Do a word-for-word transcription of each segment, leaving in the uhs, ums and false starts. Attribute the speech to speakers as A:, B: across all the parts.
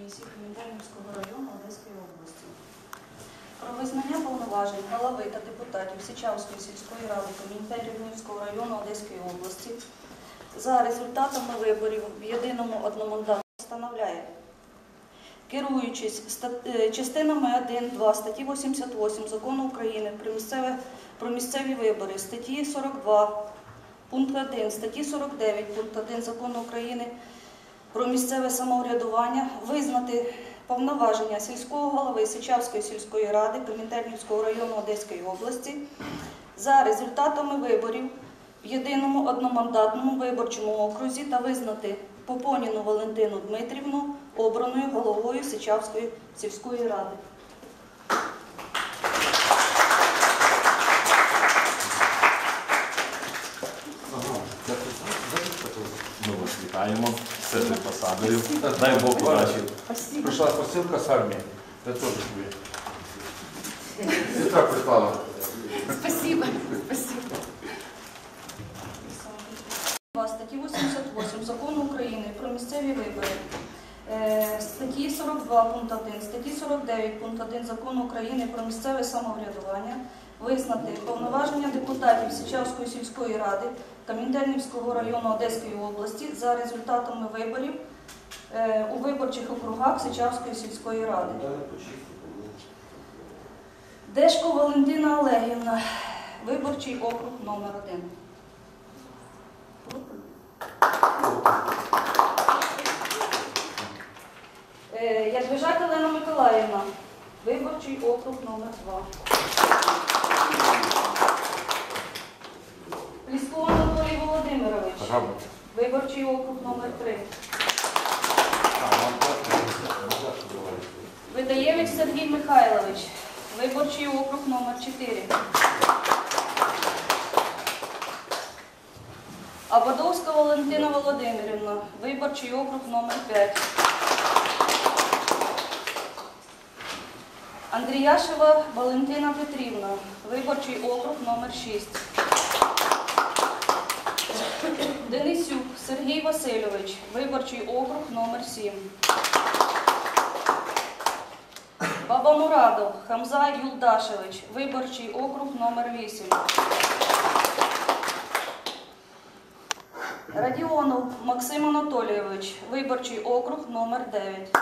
A: комісії Комінтернівського району Одеської області про визнання повноважень голови та депутатів Сичавської сільської ради Комінтернівського району Одеської області за результатами виборів в єдиному одномандатному встановляє. Керуючись частинами один, два статті вісімдесят вісім Закону України про місцеві, про місцеві вибори, статті сорок два, пункт один, статті сорок дев'ять, пункт один Закону України про місцеве самоврядування, визнати повноваження сільського голови Сичавської сільської ради Комінтернівського району Одеської області за результатами виборів в єдиному одномандатному виборчому окрузі та визнати Попоніну Валентину Дмитрівну обраною головою Сичавської сільської ради.
B: Ми вас вітаємо з цією посадою. Дай Бог удачі.
C: Прийшла посилка з армії. Я теж тобі. Сестра прислала.
D: Спасибо. Спасибо.
A: Статті вісімдесят вісім Закону України про місцеві вибори, статті сорок два, пункт один, статті сорок дев'ять, пункт один Закону України про місцеве самоврядування, визнати повноваження депутатів Сичавської сільської ради Комінтернівського району Одеської області за результатами виборів у виборчих округах Сичавської сільської ради. Дешко Валентина Олегівна, виборчий округ номер один. Ядвижак Олена Миколаївна, виборчий округ номер два. Плісков Анатолій Володимирович, виборчий округ номер три. Видаєвич Сергій Михайлович, виборчий округ номер чотири. Абадовська Валентина Володимирівна, виборчий округ номер п'ять. Андріяшева Валентина Петрівна, виборчий округ номер шість. Денисюк Сергій Васильович, виборчий округ номер сім. Бабамурадов Хамза Юлдашевич, виборчий округ номер вісім. Радіонов Максим Анатолійович, виборчий округ номер дев'ять.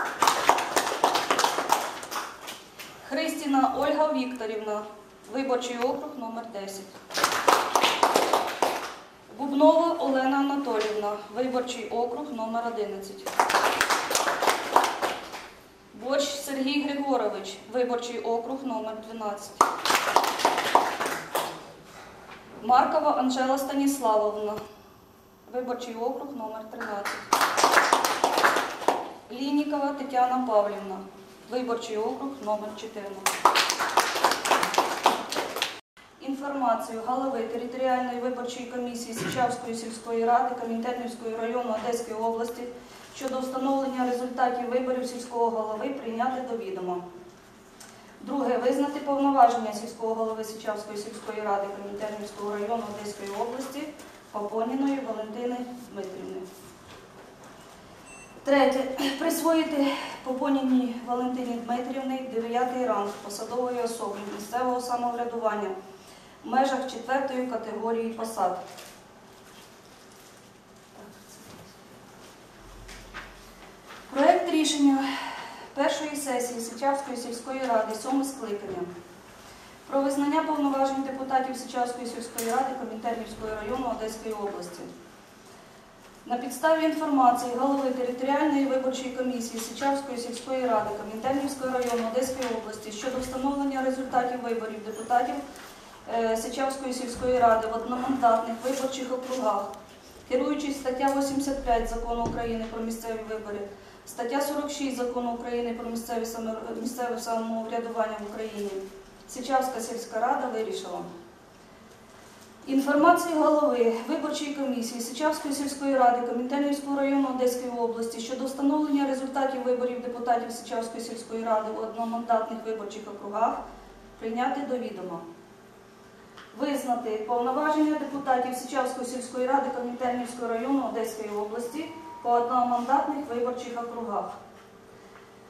A: Христіна Ольга Вікторівна, виборчий округ номер десять. Бубнова Олена Анатоліївна, виборчий округ номер одинадцять. Борщ Сергій Григорович, виборчий округ номер дванадцять. Маркова Анжела Станіславовна, виборчий округ номер тринадцять. Лінікова Тетяна Павлівна, виборчий округ номер чотирнадцять. Інформацію голови територіальної виборчої комісії Сичавської сільської ради Комінтернівського району Одеської області щодо встановлення результатів виборів сільського голови прийняти до відома. Друге. Визнати повноваження сільського голови Сичавської сільської ради Комінтернівського району Одеської області Попоніної Валентини Дмитрівни. Третє. Присвоїти Попоніній Валентині Дмитрівні дев'ятий ранг посадової особи місцевого самоврядування в межах четвертої категорії посад. Проект рішення першої сесії Сичавської сільської ради сьомого скликання про визнання повноважень депутатів Сичавської сільської ради Комінтернівського району Одеської області. На підставі інформації голови територіальної виборчої комісії Сичавської сільської ради Комінтернівського району Одеської області щодо встановлення результатів виборів депутатів Сичавської сільської ради в одномандатних виборчих округах, керуючись стаття вісімдесят п'ять Закону України про місцеві вибори, стаття сорок шість Закону України про місцеве самоврядування в Україні, Сичавська сільська рада вирішила. Інформацію голови виборчої комісії Сичавської сільської ради Комінтернівського району Одеської області щодо встановлення результатів виборів депутатів Сичавської сільської ради в одномандатних виборчих округах прийняти до відома. Визнати повноваження депутатів Сичавської сільської ради Комінтернівського району Одеської області по одномандатних виборчих округах.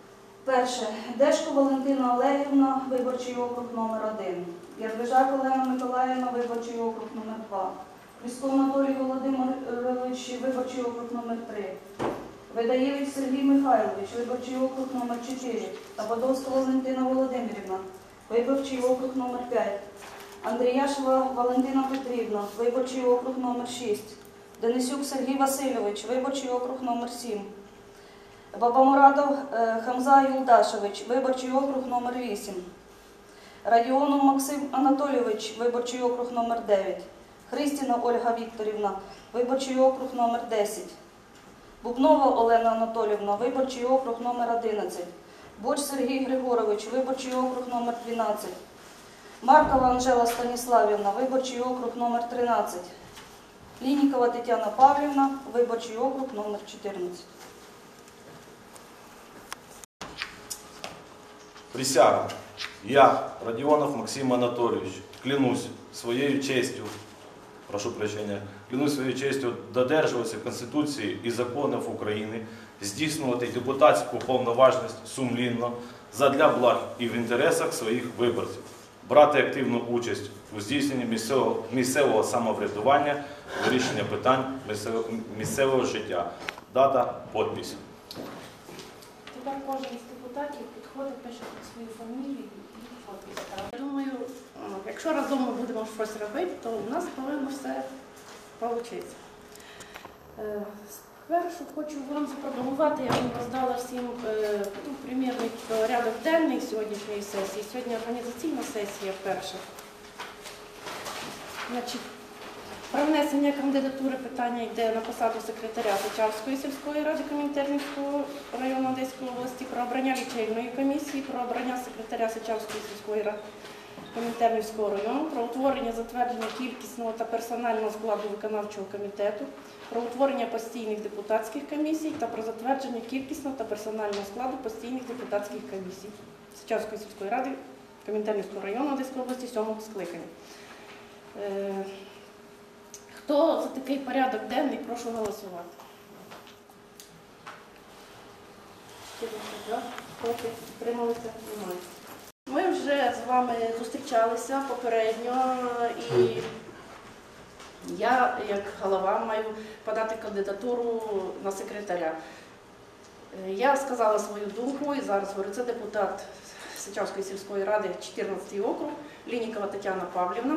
A: Перше. Дешко Валентина Олегівна, виборчий округ номер один. Ярвижак Олена Миколаївна, виборчий округ номер два. Місько Анатолій Володимирович, виборчий округ номер три. Видаєвич Сергій Михайлович, виборчий округ номер чотири. Табадовська Валентина Володимирівна, виборчий округ номер п'ять. Андріяшева Валентина Петрівна, виборчий округ номер шість. Денисюк Сергій Васильович, виборчий округ номер сім. Бабамурадов е, Хамза Юлдашевич, виборчий округ номер вісім. Радіонов Максим Анатолійович, виборчий округ номер дев'ять. Христіна Ольга Вікторівна, виборчий округ номер десять. Бубнова Олена Анатолівна, виборчий округ номер одинадцять. Боч Сергій Григорович, виборчий округ номер дванадцять. Маркова Анжела Станіславівна, виборчий округ номер тринадцять. Лінікова Тетяна Павлівна, виборчий округ номер чотирнадцять.
B: Присяга. Я, Радіонов Максим Анатолійович, клянусь своєю честю, прошу прощения, клянусь своєю честю додержуватися Конституції і законів України, здійснювати депутатську повноважність сумлінно, задля благ і в інтересах своїх виборців, брати активну участь у здійсненні місцевого, місцевого самоврядування, вирішення питань місцевого, місцевого життя. Дата, підпис.
D: Тепер кожен з депутатів підходить, пише під свою фамілію і підпис. Я думаю, якщо разом ми будемо щось робити, то у нас повинно все вийти. Спершу хочу вам запропонувати, я вам роздала всім е, ну, примірний порядок денний сьогоднішньої сесії. Сьогодні організаційна сесія перша. Значить, про внесення кандидатури питання йде на посаду секретаря Сичавської сільської ради Комінтернівського району Одеської області, про обрання лічильної комісії, про обрання секретаря Сичавської сільської ради Комінтернівського району, про утворення затвердження кількісного та персонального складу виконавчого комітету, про утворення постійних депутатських комісій та про затвердження кількісного та персонального складу постійних депутатських комісій Сичавської сільської ради Комінтернівського району Одеської області сьомого скликання. Е, Хто за такий порядок денний, прошу голосувати. Проти, утрималися, немає. Ми вже з вами зустрічалися попередньо, і я, як голова, маю подати кандидатуру на секретаря. Я сказала свою думку, і зараз говорю, це депутат Сичавської сільської ради, чотирнадцятий округ, Лінікова Тетяна Павлівна.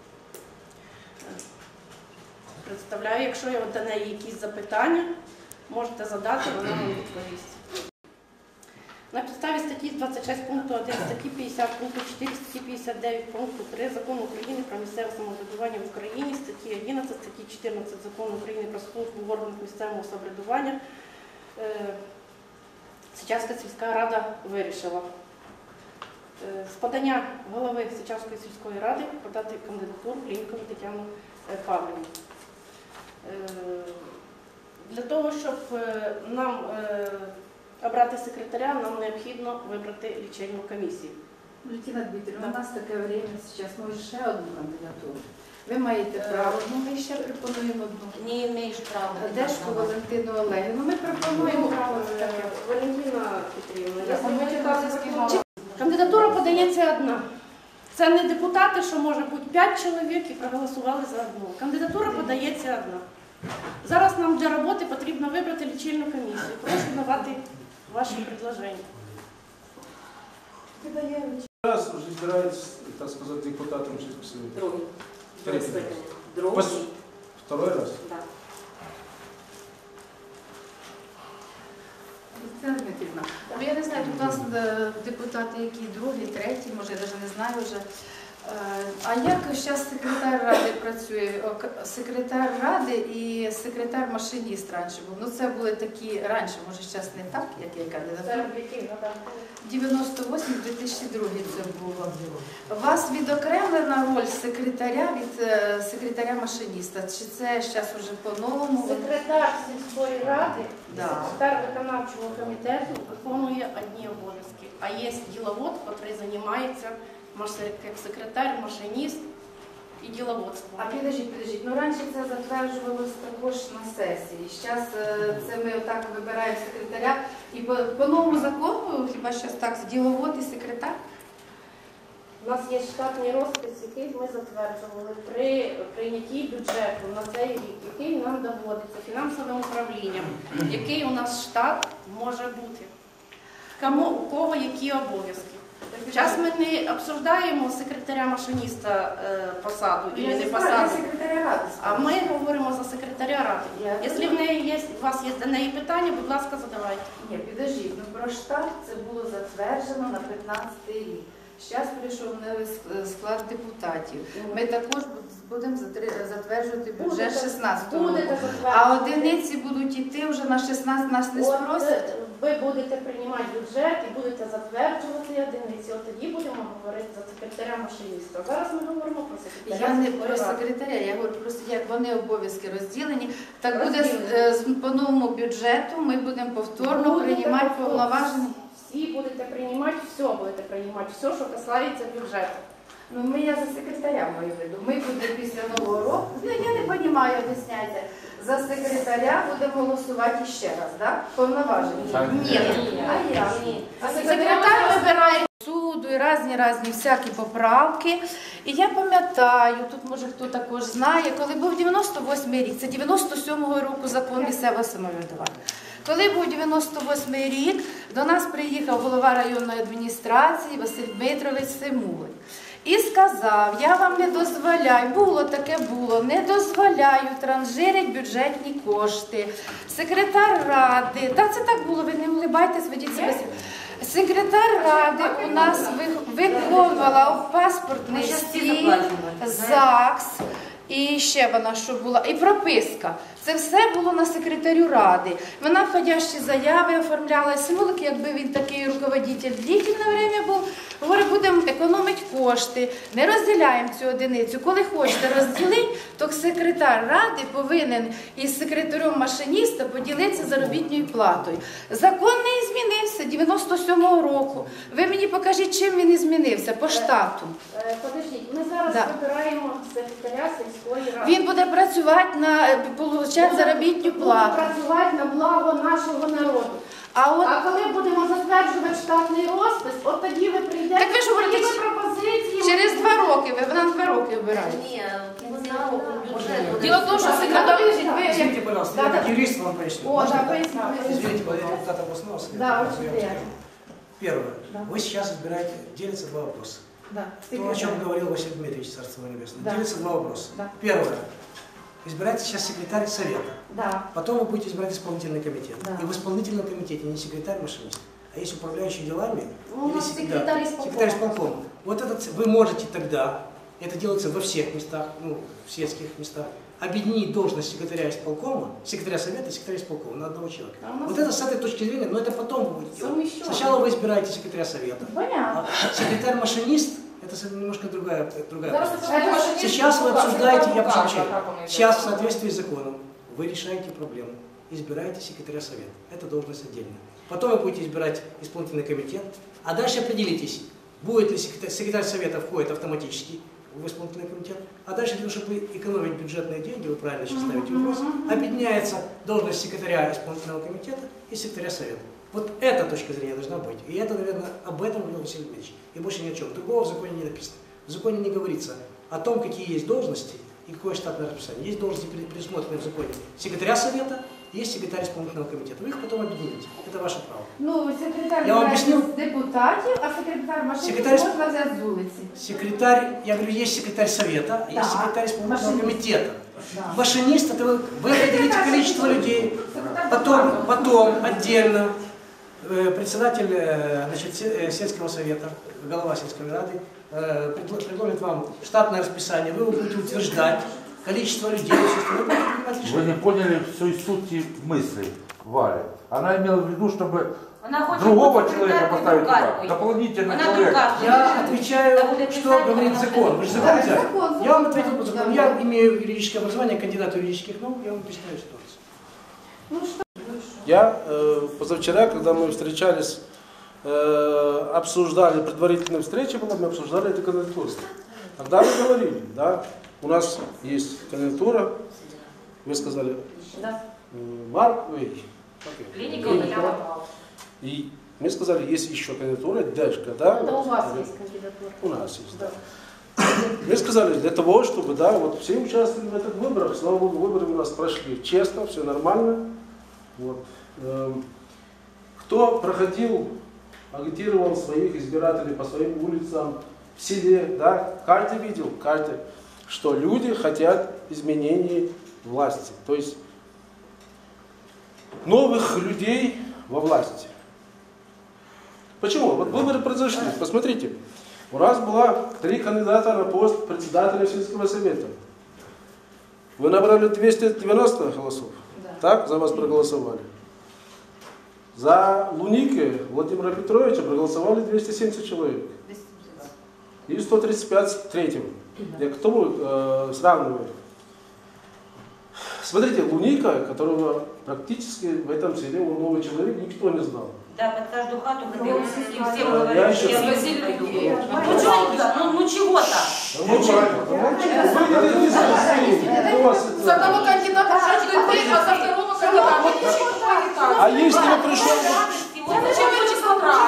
D: Представляю, якщо є до неї якісь запитання, можете задати, вона вам відповість. На підставі статті двадцять шість пункту один, статті п'ятдесят пункту чотири, статті п'ятдесят дев'ять пункту три Закону України про місцеве самоврядування в Україні, статті одинадцять, статті чотирнадцять Закону України про службу в органах місцевого самоврядування, Сичавська сільська рада вирішила з подання голови Сичавської сільської ради подати кандидатуру Лінькову Тетяну Павлівну. Для того, щоб нам обрати секретаря, нам необхідно вибрати лічильну комісію.
E: Валентина Дмитрівна, у нас таке время зараз, може ще одну кандидатуру. Ви маєте право, ну ми ще пропонуємо одну.
F: Не маєш права.
E: Дешко Валентину Олегівну, ми пропонуємо право таке.
D: Валентина Петрівна, кандидатура подається одна. Це не депутати, що може бути п'ять чоловік і проголосували за одну. Кандидатура подається одна. Зараз нам для роботи потрібно вибрати лічильну комісію. Прошу давати ваші предложення.
G: Раз вже збирають, так сказати, депутатом чи
F: Другий.
G: Третій.
F: Другий.
G: Пос- Второй раз?
F: Так.
E: Валентина Дмитрівна, ну, я не знаю, тут у нас е, депутати, які другий, третій, може, я навіть не знаю вже. Е, А як зараз секретар ради працює? О, к- Секретар ради і секретар-машиніст раніше був. Ну це були такі раніше, може зараз не так, як я кандидатура. дев'яносто восьмий - дві тисячі другий це було. У вас відокремлена роль секретаря від е, секретаря-машиніста? Чи це зараз вже по-новому?
D: Секретар сільської ради,
E: Да.
D: секретар виконавчого комітету виконує одні обов'язки, а є діловод, який займається як секретар, машиніст і діловодством.
E: А підождіть, підождіть, ну раніше це затверджувалось також на сесії. Зараз це ми отак вибираємо секретаря і по, по новому закону хіба у вас зараз так, діловод і секретар?
D: У нас є штатний розпис, який ми затверджували при прийнятті бюджету на цей рік, який нам доводиться фінансовим управлінням, який у нас штат може бути. Кому, у кого які обов'язки. Зараз ми не обсуждаємо секретаря-машиніста е, посаду і не посаду,
E: секретаря ради.
D: а ми говоримо за секретаря ради. Якщо в неї є, у вас є до неї питання, будь ласка, задавайте.
E: Ні, підождіть, ну про штат це було затверджено на п'ятнадцятий рік. Зараз прийшов новий склад депутатів. Ми також будемо затверджувати бюджет шістнадцятого року.
D: Будете
E: А
D: затверджувати.
E: одиниці будуть йти вже на шістнадцять, нас не
D: От,
E: спросять.
D: ви будете приймати бюджет і будете затверджувати одиниці. От тоді будемо говорити за секретаря машиніста. Зараз ми говоримо про секретаря.
E: Я не
D: сільської
E: про
D: ради.
E: секретаря, я говорю просто, як вони обов'язки розділені. Так буде
D: Розділені.
E: е, з- по новому бюджету, ми будемо повторно
D: Будете
E: приймати
D: повторно.
E: повноваження.
D: Всі будете приймати, все будете приймати, все, що касається бюджету.
E: Ну, ми я за секретаря маю в виду. Ми будемо після нового року, ну, я не розумію, об'ясняйте, за секретаря будемо голосувати ще раз, так? Повноваження.
C: Так.
E: Ні, а я.
D: Ні.
E: А секретар вибирає суду і різні різні всякі поправки. І я пам'ятаю, тут може хто також знає, коли був дев'яносто восьмий рік, це дев'яносто сьомого року закон місцевого самоврядування. Коли був дев'яносто восьмий рік, до нас приїхав голова районної адміністрації Василь Дмитрович Симулин. І сказав, я вам не дозволяю, було таке було, не дозволяю транжирять бюджетні кошти. Секретар ради, та це так було, ви не улибайтесь, ведіть себе. Секретар ради у нас ви- виконувала в паспортний стіль, ЗАГС, і ще вона що була, і прописка. Це все було на секретарю ради. Вона входящі заяви оформляла. Симулик, якби він такий руководитель, длительне время був, говорить, будемо економити кошти, не розділяємо цю одиницю. Коли хочете розділити, то секретар ради повинен із секретарем машиніста поділитися заробітною платою. Закон не змінився дев'яносто сьомого року. Ви мені покажіть, чим він і змінився по штату.
D: Е, Подождіть, ми зараз
E: Да.
D: вибираємо секретаря сільської ради.
E: Він буде працювати на получати заробітну
D: Буде
E: плату.
D: працювати на благо нашого народу.
E: А от
D: А коли будемо затверджувати штатний розпис, от тоді ви прийдете
E: Так ви ж говорите,
D: з своїми пропозиціями.
E: через два роки ви вона на два роки вбирає.
A: Ні, кінця року бюджет буде.
E: Діло в тому, що секретар ви як-
F: Извините, пожалуйста, я
D: Да,
F: как
D: да.
F: юрист вам поясню.
D: О,
F: Можно?
D: да, поясни, поясни.
F: Извините, я депутат областного совета.
D: Да,
F: Я
D: очень
F: вам
D: приятно.
F: скажу. Первое.
D: Да.
F: Вы сейчас избираете, делятся два вопроса.
D: Да,
F: То, о чем говорил Василий Дмитриевич, Царство Небесное.
D: Да.
F: Делятся два вопроса.
D: Да.
F: Первое. Избирается сейчас секретарь совета.
D: Да.
F: Потом вы будете избирать исполнительный комитет.
D: Да.
F: И в исполнительном комитете не секретарь машинист, а есть управляющий делами.
D: Ну, у нас
F: или
D: секретарь исполкома.
F: секретарь исполкома. Вот этот, вы можете тогда, это делается во всех местах, ну, в сельских местах, объединить должность секретаря исполкома, секретаря совета и секретаря исполкома на одного человека.
D: А у нас
F: Вот это с этой точки зрения, но это потом вы будете делать.
D: Совмещенно.
F: Сначала вы избираете секретаря совета,
D: Понятно.
F: а секретарь-машинист это совсем немножко другая, другая
D: Зараз
F: позиция.
D: це машиніст
F: Сейчас вы
D: рука,
F: обсуждаете, я
D: рука,
F: прошу
D: рука,
F: прощения,
D: как он идет.
F: сейчас в соответствии с законом вы решаете проблему, избираете секретаря совета. Это должность отдельная. Потом вы будете избирать исполнительный комитет, а дальше определитесь, будет ли секретарь, секретарь совета входит автоматически в исполнительный комитет, а дальше для того, чтобы экономить бюджетные деньги, вы правильно сейчас ставите вопрос, объединяется должность секретаря исполнительного комитета и секретаря совета. Вот эта точка зрения должна быть. И это, наверное, об этом говорил Василий Дмитриевич. И больше ни о чем. Другого в законе не написано. В законе не говорится о том, какие есть должности и какое штатное расписание. Есть должности, предусмотренные в законе секретаря совета, есть секретарь исполнительного комитета. Вы их потом объедините. Это ваше право.
E: Ну, секретар
F: Я вам
E: вибирається
F: об'ясню.
E: з депутатів, а секретар машиніст
F: Секретар-
E: можна взяти з вулиці.
F: Секретарь, я говорю, есть секретарь совета, а есть
E: Да.
F: секретарь исполнительного
E: Машинист.
F: комитета.
E: Да.
F: Машинист, это вы, вы определите количество людей, потом, потом отдельно э, председатель э, значит, се- э, сельского совета, голова сельской рады, э, предло- предложит вам штатное расписание, вы его будете утверждать, количество людей, все, что вы будете принимать
C: Вы
F: решение.
C: не поняли всей сути мысли Вали. Она имела в виду, чтобы
H: Вона хоче
C: другого
H: бути
C: человека
H: секретаркою
C: поставить туда,
H: друкаркою.
C: дополнительный
H: Вона
C: человек.
H: друкаркою.
F: Я отвечаю,
H: Да будет
F: что
H: писать,
F: говорит
H: потому
F: закон.
H: что-
F: Вы же закон
E: Да,
F: взяли.
E: закон, закон.
F: Я вам ответил по закону.
E: Да.
F: Я имею юридическое образование, кандидат юридических наук, я вам объясняю ситуацию.
E: Ну, що?
G: Я э, позавчера, когда мы встречались, э, обсуждали, предварительная встреча была, мы обсуждали эту кандидатуру. Тогда мы говорили, да, у нас есть кандидатура, вы сказали,
D: Да.
G: э, Марк, ой, как её?
H: Клиника Ульяна.
G: И Мы сказали, есть еще кандидатура, Дашка, да?
D: Да,
G: вот,
D: у вас
G: э,
D: есть кандидатура.
G: У нас есть, да. Мы сказали, для того, чтобы, да, вот все участвовали в этих выборах, слава Богу, выборы у нас прошли честно, все нормально. Вот. Эм, Кто проходил, агитировал своих избирателей по своим улицам, в селе, да, каждый видел, каждый, что люди хотят изменений власти, то есть новых людей во власти. Почему? Вот выборы произошли, посмотрите, у нас было три кандидата на пост председателя сельского совета. Вы набрали двести девяносто голосов,
E: Да.
G: так, за вас проголосовали. За Луники Владимира Петровича проголосовали двести семьдесят человек. И сто тридцать пять третьего. Я к тому э, сравниваю. Смотрите, Луника, которого практически в этом селе он новый человек, никто не знал.
H: Да, под каждую хату ходил, и всем
G: Я
H: говорили,
G: еще-
H: что я
E: Возили
H: пойду.
E: людей.
H: Ну чего, ну, ну чего-то.
G: Ну, выйдите из России. У вас это-
E: За одного кандидата каждый день, а за второго кандидата ничего не
G: А если бы пришел...
E: Зачем вы не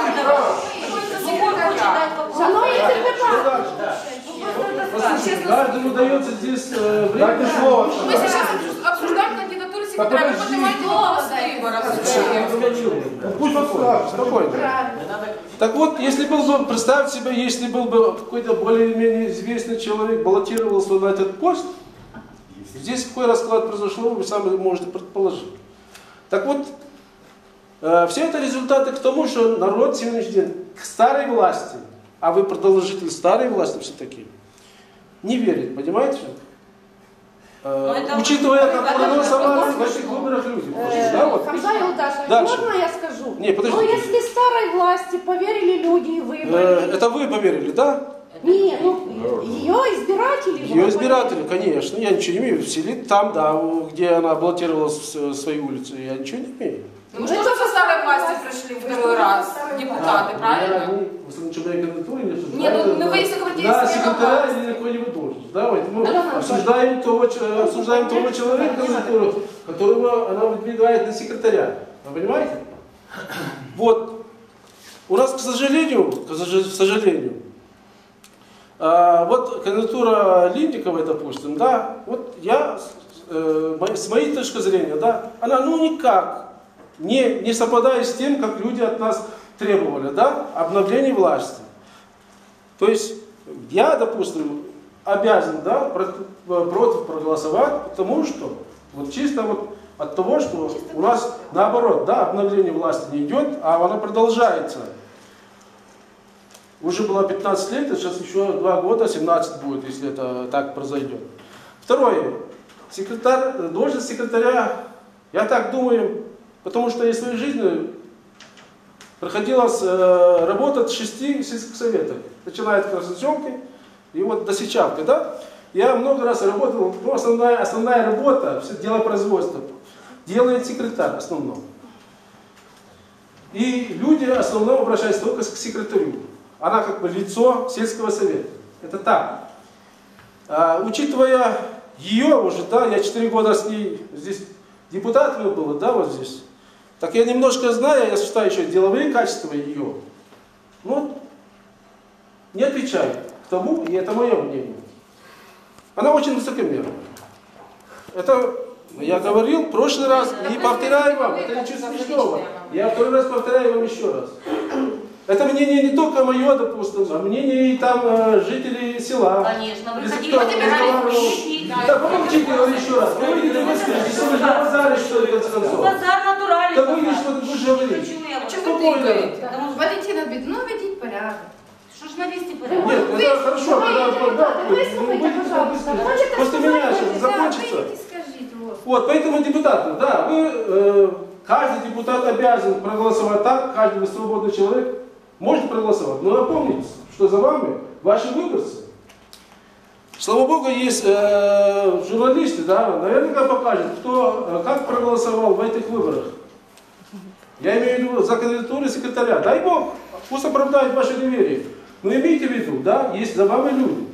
D: Шановні депутати,
G: Послушайте, каждому дается здесь э, время.
E: Мы сейчас обсуждаем кандидатуру секретаря. Вы поднимаете голос на выборах.
G: Пусть спокойно, спокойно. Так вот, если был бы, представьте себе, если был бы какой-то более-менее известный человек, баллотировался на этот пост, здесь какой расклад произошел, вы сами можете предположить. Так вот, э, все это результаты к тому, что народ сегодняшний день к старой власти, а вы продолжитель старой власти все-таки, не верит, понимаете? Э,
H: это
G: учитывая,
H: вы-
G: как
H: это
G: проголосовали
H: вы-
G: в этих выборах люди.
D: Э,
G: Да, вот.
D: Хамза Юлдашевич,
G: Дальше.
D: можно я скажу?
G: Не, подождите.
D: Ну, если старой власти поверили люди и
G: Э,
D: выбрали.
G: это вы поверили, да?
D: Нет, ну, ее избиратели. же
G: Ее
D: поверили.
G: избиратели, конечно. Я ничего не имею. В селе там, да, где она баллотировалась в своей улице, я ничего не имею.
E: Ну что со старой власти пришли второй раз депутаты, правильно?
G: Они в основном кандидатуре не обсуждают.
E: Нет, ну, ну вы если говорите,
G: Да,
E: если
G: секретаря
E: власть.
G: или какой-нибудь должность. Давайте мы
D: Алена
G: обсуждаем того, ч- обсуждаем того человека, кандидатуру, которого она выдвигает на секретаря. Вы понимаете? Вот. У нас, к сожалению, к сож- к сожалению, а, вот кандидатура Линдиковой, допустим, да, вот я, э, мо- с моей точки зрения, да, она ну никак не, не совпадает с тем, как люди от нас требовали, да, обновления власти. То есть я, допустим, обязан, да, про- против проголосовать, потому что вот чисто вот от того, что у нас наоборот, да, обновление власти не идет, а она продолжается. Уже было пятнадцать лет, а сейчас еще два года, семнадцать будет, если это так произойдет. Второе. Секретарь, должность секретаря, я так думаю, потому что я в своей жизни приходилось э, работать в шести сельских советах, начиная от красносемки и вот до Сечавки, да. Я много раз работал, ну, основная, основная работа, все дело производства, делает секретарь в основном. И люди в основном обращаются только к секретарю. Она как бы лицо сельского совета. Это так. А, учитывая ее уже, да, я четыре года с ней здесь депутатом был, да, вот здесь. Так я немножко знаю, я считаю еще деловые качества ее. Ну, не отвечаю к тому, и это мое мнение. Она очень высокомерна. Это я говорил в прошлый раз, и повторяю вам, это ничего смешного. Я второй раз повторяю вам еще раз. Это мнение не только мое, допустим, а мнение и там э, жителей села.
H: Конечно, вы
G: Если
H: ходили,
G: кто-то
H: выбирали
G: разговаривал.
H: ключи.
G: Да, помолчите, говорю еще раз. Вы выйдете, вы скажете, если вы на базаре, что ли, в конце концов.
H: Базар натуральный.
G: Да выйди, что ты будешь говорить.
H: Почему я
E: А
H: вас-
E: чого ви
G: Спокойно.
E: тикаєте?
H: Тому що-
E: Валентина Дмитрівна, ну ведіть порядок.
H: Що ж навести порядок?
G: Нет, это хорошо, когда да,
D: Выслушайте, пожалуйста. Хочете
G: После
D: сказать,
G: меня сейчас
D: что-
G: закончится.
E: Вийдіть і скажіть, вот.
G: Вот, поэтому депутаты, да, вы, э, каждый депутат обязан проголосовать так, каждый вы свободный человек может проголосовать. Но напомните, что за вами ваши выборцы. Слава Богу, есть э, журналисты, да, наверняка покажут, кто, э, как проголосовал в этих выборах. Я имею в виду за кандидатуру секретаря. Дай Бог, пусть оправдают ваше доверие. Но имейте в виду, да, есть за вами люди.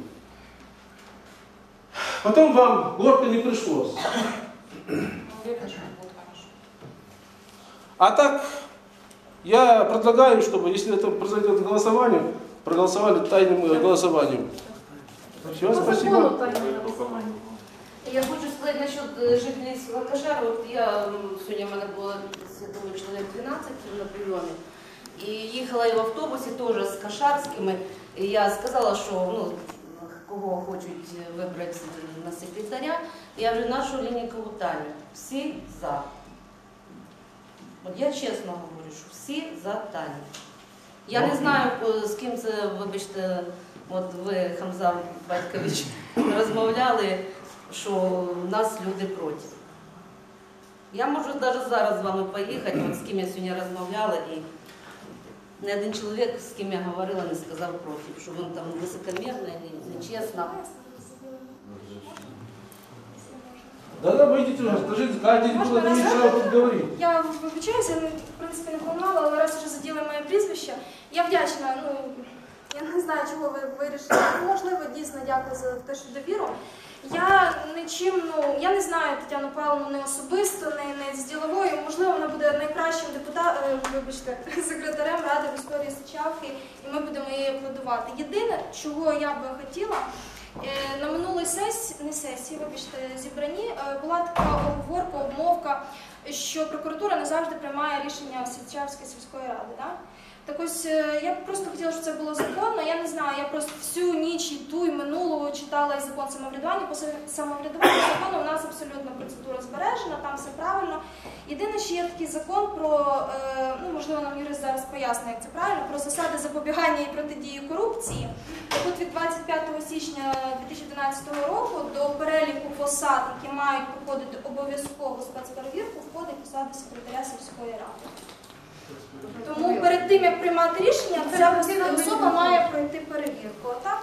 G: Потом вам горько не пришлось. А так, Я предлагаю, чтобы, если это произойдет голосование, проголосовали тайным голосованием. Все,
E: По
G: спасибо.
E: закону тайне голосування.
D: Я хочу сказати насчет жителів села Кашар. От я м, сьогодні в мене було світовий чоловік дванадцять на прийомі. І їхала я в автобусі теж з Кашарськими. І я сказала, що ну, кого хочуть вибрати на секретаря. Я вже нашу лінійку Тані. Всі за. От я чесно говорю, що всі за Таню. Я не знаю, з ким це, вибачте, от ви, Хамза Батькович, розмовляли, що нас люди проти. Я можу навіть зараз з вами поїхати, от з ким я сьогодні розмовляла, і ні один чоловік, з ким я говорила, не сказав проти, що він там високомірний, нечесно.
G: Да-да, выйдите уже, скажите, Катя не было, не ничего тут говорить.
I: Я вибачаюся, я, в принципі, не планувала, але раз вже заділи моє прізвище, я вдячна, ну, я не знаю, чого ви вирішили. Можливо, дійсно, дякую за те, що довіру. Я нічим, ну, я не знаю Тетяну Павловну не особисто, не, не з діловою, можливо, вона буде найкращим депутатом, вибачте, секретарем Ради в історії Сичавки, і ми будемо її аплодувати. Єдине, чого я би хотіла, на минулій сесії, не сесії, вибачте, зібранні, була така оговорка, обмовка, що прокуратура не завжди приймає рішення Сичавської сільської ради. Да? Так ось, я б просто хотіла, щоб це було законно, я не знаю, я просто всю ніч і ту, і минулого читала і закон самоврядування. По самоврядуванню закону у нас абсолютно процедура збережена, там все правильно. Єдине, що є такий закон про, ну, можливо, нам юрист зараз пояснить, як це правильно, про засади запобігання і протидії корупції. Тут від двадцять п'ятого січня дві тисячі дванадцятого року до переліку посад, які мають проходити обов'язково спецперевірку, входить посада секретаря сільської ради. Тому перед тим, як приймати рішення, ця особа має пройти перевірку. Отак?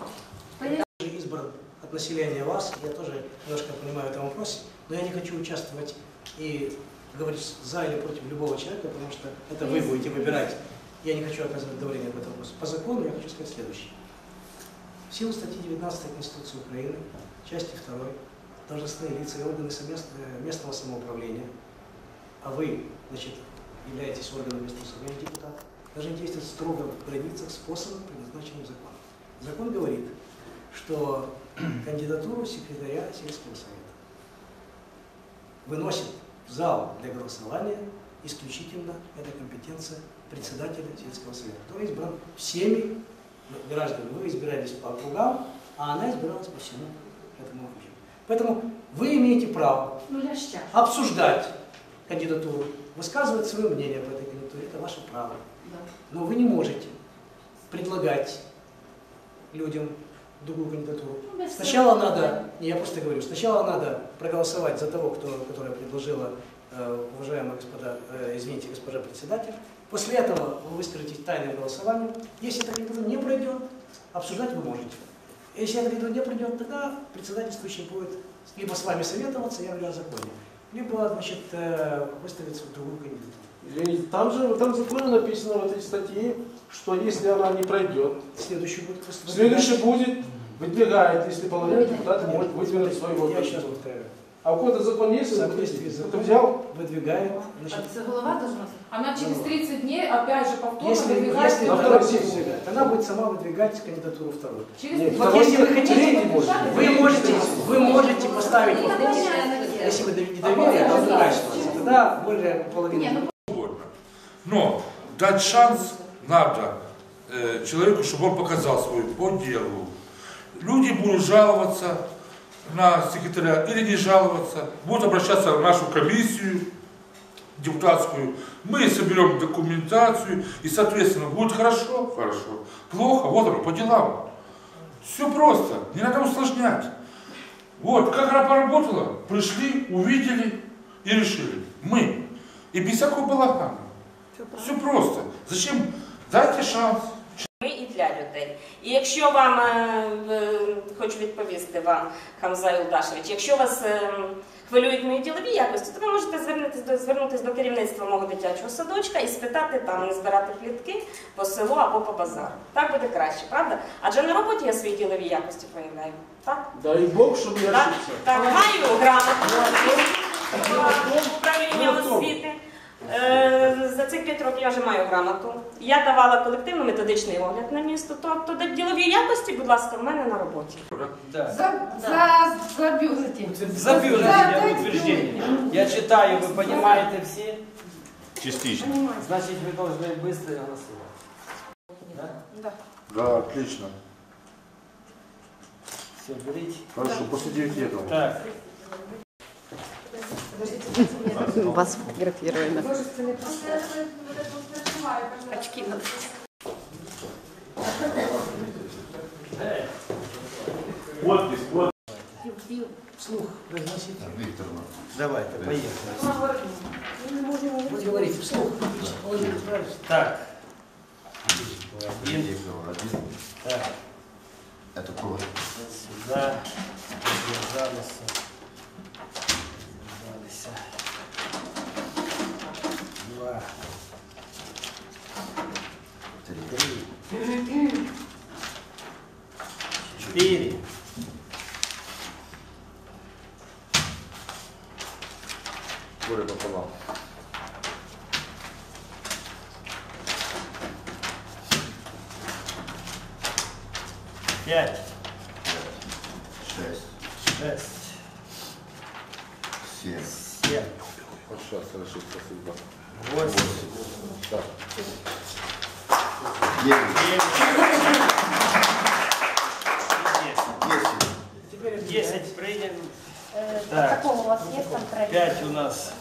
F: Избран от населения вас, я тоже немножко понимаю в этом вопросе, но я не хочу участвовать и говорить за или против любого человека, потому что это вы будете выбирать. Я не хочу оказывать давление в этом вопросе. По закону я хочу сказать следующее. В силу статьи девятнадцатой Конституции Украины, части второй, должностные лица и органы местного самоуправления, а вы, значит, являетесь органом местного самоуправления, депутат, должны действовать строго в границах способом, предназначенным законом. Закон говорит, что кандидатуру секретаря сельского совета выносит в зал для голосования исключительно эта компетенция председателя сельского совета, который избран всеми гражданами. Вы избирались по округам, а она избиралась по всему этому округу. Поэтому вы имеете право обсуждать кандидатуру, высказывать свое мнение по этой кандидатуре, это ваше право. Но вы не можете предлагать людям другую кандидатуру. Сначала надо, не, я просто говорю, сначала надо проголосовать за того, кто, которая предложила э, уважаемая господа, э, извините, госпожа председатель. После этого вы выскажетесь тайным голосованием. Если эта кандидатура не пройдет, обсуждать вы можете. Если эта кандидатура не пройдет, тогда председательствующий будет либо с вами советоваться, я говорю о законе, либо, значит, э, выставиться в другую кандидатуру.
G: Извините, там же там в законе написано в этой статье, что если она не пройдет,
F: следующий будет,
G: следующий будет выдвигает, если половина депутатов может выдвинуть своего кандидата. А у кого-то закон есть? Кто взял?
F: Выдвигает.
E: А это голова должна? Она через тридцать дней опять же повторно
F: если,
E: выдвигает.
F: Если на второй сессии, она будет сама выдвигать кандидатуру вторую.
E: Через
F: вот если вы хотите, вы можете, вы можете поставить, если вы не доверие, то другая ситуация. Тогда более половины.
J: Но дать шанс надо э, человеку, чтобы он показал свою по делу. Люди будут жаловаться на секретаря или не жаловаться, будут обращаться в нашу комиссию депутатскую. Мы соберем документацию и, соответственно, будет хорошо, хорошо, плохо, вот оно, по делам. Все просто, не надо усложнять. Вот, как она поработала, пришли, увидели и решили. Мы. И без всякого балагана. Все просто. Зачем? Дайте шанс.
H: Ми і для людей. І якщо вам, хочу відповісти вам, Хамза Юлдашевич, якщо вас хвилюють мої ділові якості, то ви можете звернутися до, звернутися до керівництва мого дитячого садочка і спитати там, не збирати плітки по селу або по базару. Так буде краще, правда? Адже на роботі я свої ділові якості проявляю. Так?
G: Дай Бог, щоб я
H: Так,
G: ошибся.
H: так, маю грамоту управління освіти. Е, За цих п'ять років я вже маю грамоту. Я давала колективно-методичний огляд на місто. Тобто ділові якості, будь ласка, в мене на роботі.
K: Да.
E: За, за, за бюллетень.
K: За бюллетень утверждение. Я читаю, вы понимаете все.
B: Частично.
K: Значит, вы должны быстро голосовать. Да?
E: Да.
C: Да, отлично.
K: Все, берите.
C: Хорошо, после девяти этого.
K: Так.
L: Вас фотографируем.
D: Очки надо.
B: Подпись, подпись.
F: Вслух произносите.
K: Давайте, поехали.
F: Вот говорите вслух. Владимир, правильно?
K: Так.
M: Один.
K: Так.
M: Это кровь.
K: Сюда. Держались. Держались. Два. Три. Четыре.
C: Горе пополам.
K: Пять.
M: Шесть.
K: Шесть.
M: Семь.
K: Семь.
C: Вот сейчас, хорошо, спасибо.
K: Восемь.
C: Так.
M: Девять.
K: Десять. Десять приняли.
D: Так.
K: Так.
D: Протокол у вас есть там проект?
K: Пять у нас.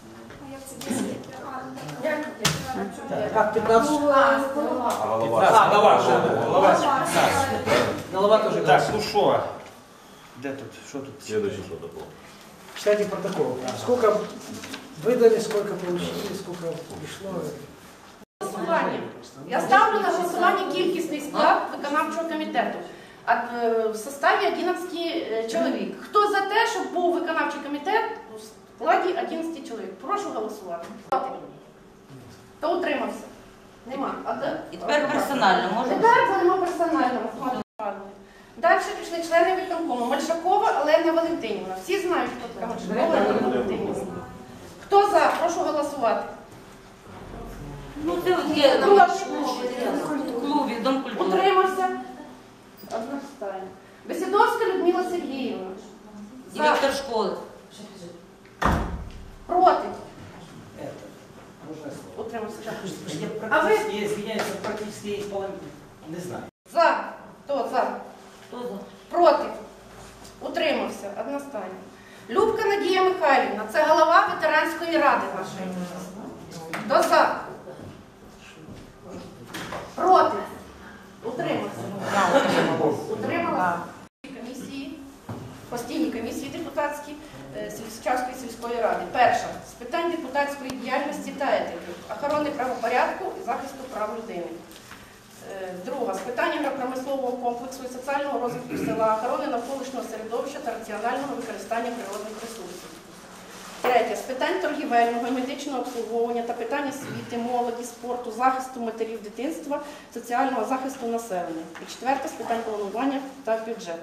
F: Как пятнадцать?
K: А, голова. Голова.
F: Голова тоже
K: Так,
F: голосует.
K: ну что? Где тут? Что тут?
B: Следующий протокол.
F: Читайте протокол. Сколько выдали, сколько получили, сколько пришло.
D: Голосування. Я ставлю на голосування кількісний склад виконавчого комітету. А, е, в составі одинадцять чоловік. Хто за те, щоб був виконавчий комітет у складі одинадцять чоловік? Прошу голосувати. Хто утримався? Нема. А де?
L: І тепер персонально можна?
D: Тепер будемо персонально. Далі пішли члени виконкому. Мальшакова Олена Валентинівна. Всі знають, хто така Мальшакова Олена Валентинівна. Хто за? Прошу голосувати.
L: Ну, це от є
D: Прошу.
L: в клубі, Дом культури.
D: Утримався? Одностайно. Бесідовська Людмила Сергіївна.
L: Директор школи.
D: Проти?
K: Можно слово?
D: Утримався.
K: Я
D: А ви?
K: практически, я извиняюсь, практически есть половина. Не знаю.
D: За. Хто за?
L: Хто за?
D: Проти? Утримався. Одностайно. Любка Надія Михайлівна. Це голова ветеранської ради нашої. Хто за? Проти? Утримався. Утрималася. Комісії, постійні комісії депутатські е, Сільської сільської ради. Перша з питань депутатської діяльності та етики, охорони правопорядку і захисту прав людини. Е, Друга з питань агропромислового комплексу і соціального розвитку села, охорони навколишнього середовища та раціонального використання природних ресурсів. Третє з питань торгівельного і медичного обслуговування та питань освіти, молоді, спорту, захисту матерів дитинства, соціального захисту населення. І четверте з питань планування та бюджету.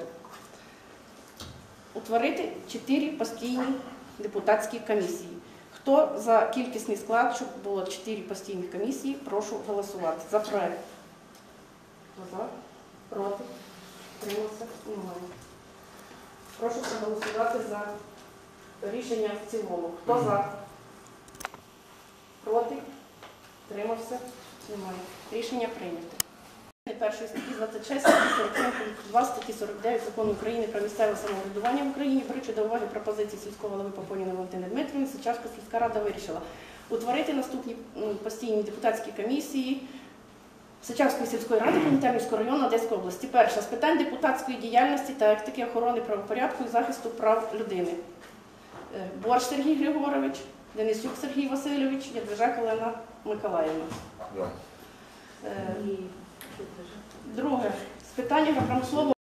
D: Утворити чотири постійні депутатські комісії. Хто за кількісний склад, щоб було чотири постійні комісії, прошу голосувати за проект. Хто за? Проти? Утримався? Немає. Прошу проголосувати за рішення в цілому. Хто за? Проти? Утримався? Немає. Рішення прийнято. Першої статті двадцять шість, статті сорок сім, пункт два, статті сорок дев'ять Закону України про місцеве самоврядування в Україні, беручи до уваги пропозиції сільського голови Попоніної Валентини Дмитрівни, Сичавська сільська рада вирішила утворити наступні м, постійні депутатські комісії Сичавської сільської ради Комінтернівського району Одеської області. Перша з питань депутатської діяльності та етики, охорони правопорядку і захисту прав людини. Е, Борщ Сергій Григорович, Денисюк Сергій Васильович, Ядвижак Олена Миколаївна.
C: Да.
D: Е, Друге з питань агропромислового